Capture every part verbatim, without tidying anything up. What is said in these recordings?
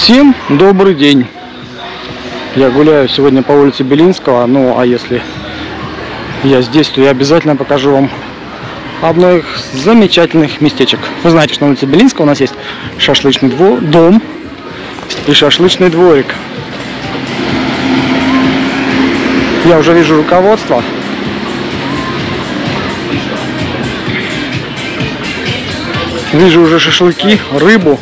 Всем добрый день! Я гуляю сегодня по улице Белинского, ну а если я здесь, то я обязательно покажу вам одно из замечательных местечек. Вы знаете, что на улице Белинского у нас есть шашлычный двор, дом и шашлычный дворик. Я уже вижу руководство. Вижу уже шашлыки, рыбу.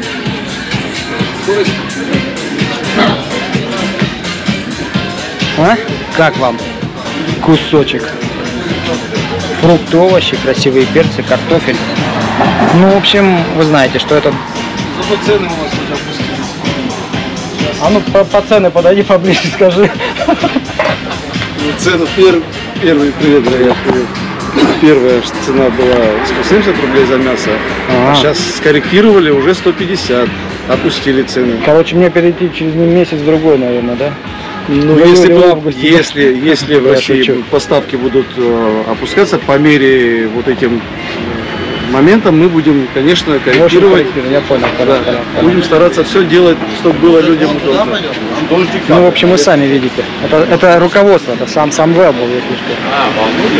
А? Как вам? Кусочек. Фрукты, овощи, красивые перцы, картофель. Ну, в общем, вы знаете, что это... Сколько цены у нас уже опустились? А ну, по, по цены подойди поближе, скажи. Ну, цену пер, первый привет, я привет. Первая цена была сто семьдесят рублей за мясо, а, а сейчас скорректировали, уже сто пятьдесят, опустили цены. Короче, мне перейти через месяц-другой, наверное, да? Ну, Я если, в бы, августе, если, да? если в Я России шучу. поставки будут э, опускаться по мере вот этим моментам, мы будем, конечно, корректировать. Я понял, Да, понял, понял. будем стараться все делать, чтобы было людям удобно. Ну, в общем, вы сами видите. Это, это руководство, это сам сам был, если что. А,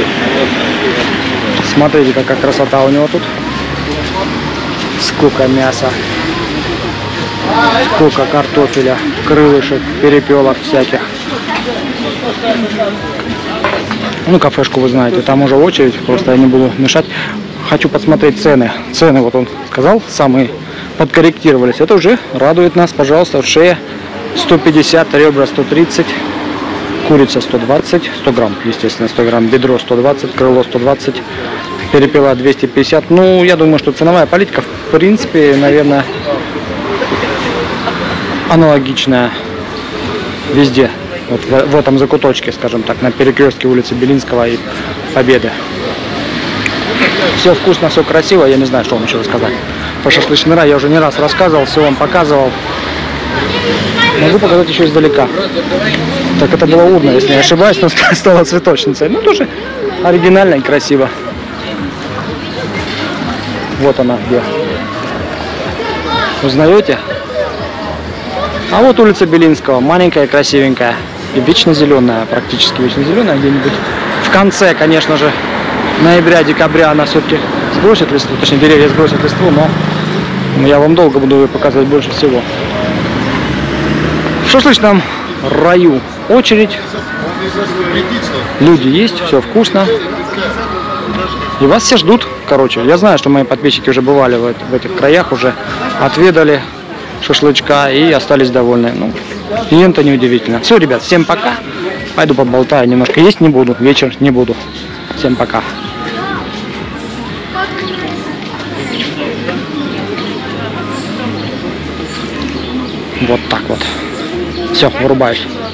Смотрите, какая красота у него тут. Сколько мяса. Сколько картофеля, крылышек, перепелок всяких. Ну, кафешку вы знаете, там уже очередь, просто я не буду мешать. Хочу посмотреть цены. Цены, вот он сказал, самые подкорректировались. Это уже радует нас, пожалуйста. Шея сто пятьдесят, ребра сто тридцать, курица сто двадцать, сто грамм, естественно, сто грамм, бедро сто двадцать, крыло сто двадцать, перепела двести пятьдесят. Ну, я думаю, что ценовая политика, в принципе, наверное, аналогичная везде. Вот в, в этом закуточке, скажем так, на перекрестке улицы Белинского и Победы. Все вкусно, все красиво, я не знаю, что вам еще рассказать. Про шашлычный рай я уже не раз рассказывал, все вам показывал. Могу показать еще издалека. Так это было удно, если не ошибаюсь, но стала цветочницей. Ну, тоже оригинально и красиво. Вот она где. Узнаете? А вот улица Белинского, маленькая, красивенькая. И вечно зеленая, практически вечно зеленая, где-нибудь в конце, конечно же, ноября-декабря она все-таки сбросит листву, точнее деревья сбросят листву, но я вам долго буду ее показывать больше всего. В шашлычном раю очередь, люди есть, все вкусно, и вас все ждут. Короче, я знаю, что мои подписчики уже бывали в, в этих краях, уже отведали шашлычка и остались довольны. Ну, и это неудивительно. Все, ребят, всем пока. Пойду поболтаю немножко. Есть не буду, вечер не буду. Всем пока. Вот так вот. Все, вырубаюсь.